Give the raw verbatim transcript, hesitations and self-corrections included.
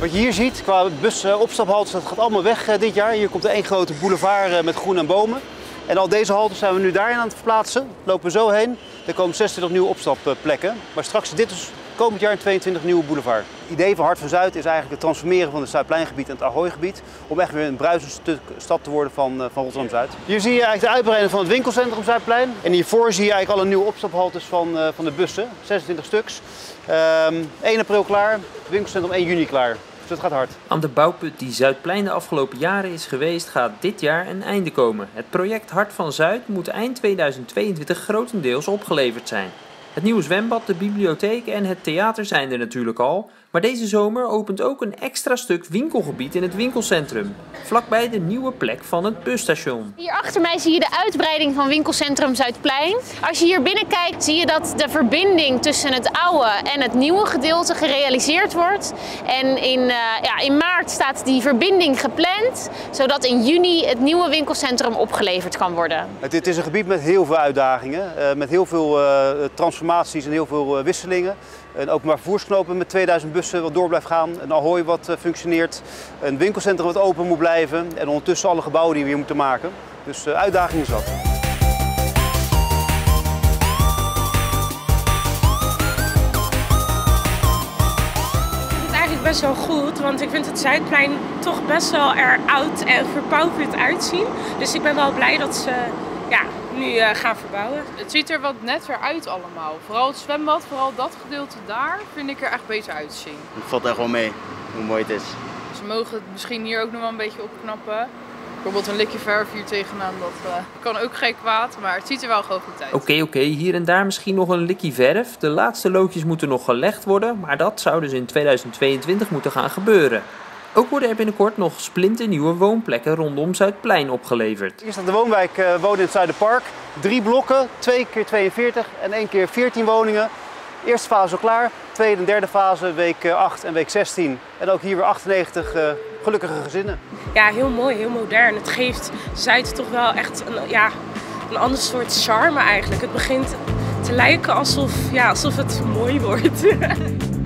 Wat je hier ziet qua busopstaphaltes, dat gaat allemaal weg dit jaar. Hier komt er één grote boulevard met groen en bomen. En al deze haltes zijn we nu daarin aan het verplaatsen. Lopen we zo heen. Er komen zesentwintig nieuwe opstapplekken. Maar straks is dit dus komend jaar een tweeëntwintig nieuwe boulevard. Het idee van Hart van Zuid is eigenlijk het transformeren van het Zuidpleingebied en het Ahoygebied. Om echt weer een bruisende stad te worden van, van Rotterdam-Zuid. Hier zie je eigenlijk de uitbreiding van het winkelcentrum Zuidplein. En hiervoor zie je eigenlijk alle nieuwe opstaphaltes van, van de bussen. zesentwintig stuks. Um, één april klaar, het winkelcentrum één juni klaar. Dus dat gaat hard. Aan de bouwput die Zuidplein de afgelopen jaren is geweest, gaat dit jaar een einde komen. Het project Hart van Zuid moet eind tweeduizend tweeëntwintig grotendeels opgeleverd zijn. Het nieuwe zwembad, de bibliotheek en het theater zijn er natuurlijk al. Maar deze zomer opent ook een extra stuk winkelgebied in het winkelcentrum. Vlakbij de nieuwe plek van het busstation. Hier achter mij zie je de uitbreiding van winkelcentrum Zuidplein. Als je hier binnen kijkt zie je dat de verbinding tussen het oude en het nieuwe gedeelte gerealiseerd wordt. En in, uh, ja, in maart staat die verbinding gepland, zodat in juni het nieuwe winkelcentrum opgeleverd kan worden. Het, het is een gebied met heel veel uitdagingen, uh, met heel veel uh, transformaties en heel veel uh, wisselingen. Een openbaar vervoersknopen met tweeduizend bussen wat door blijft gaan, een Ahoy wat uh, functioneert, een winkelcentrum wat open moet blijven en ondertussen alle gebouwen die we hier moeten maken. Dus uh, uitdagingen zat. Best wel goed, want ik vind het Zuidplein toch best wel er oud en verpauperd uitzien. Dus ik ben wel blij dat ze ja, nu uh, gaan verbouwen. Het ziet er wat netter uit allemaal. Vooral het zwembad, vooral dat gedeelte daar, vind ik er echt beter uitzien. Het valt echt wel mee, hoe mooi het is. Ze mogen het misschien hier ook nog wel een beetje opknappen. Bijvoorbeeld een likje verf hier tegenaan, dat uh, kan ook geen kwaad, maar het ziet er wel gewoon goed uit. Oké, okay, oké, okay. Hier en daar misschien nog een likje verf. De laatste loodjes moeten nog gelegd worden, maar dat zou dus in tweeduizend tweeëntwintig moeten gaan gebeuren. Ook worden er binnenkort nog splinternieuwe woonplekken rondom Zuidplein opgeleverd. Hier staat de woonwijk uh, Wonen in het Zuiderpark. Drie blokken, twee keer tweeënveertig en één keer veertien woningen. Eerste fase al klaar, tweede en derde fase week acht en week zestien. En ook hier weer achtennegentig uh, gelukkige gezinnen. Ja, heel mooi, heel modern. Het geeft Zuid toch wel echt een, ja, een ander soort charme eigenlijk. Het begint te lijken alsof, ja, alsof het mooi wordt.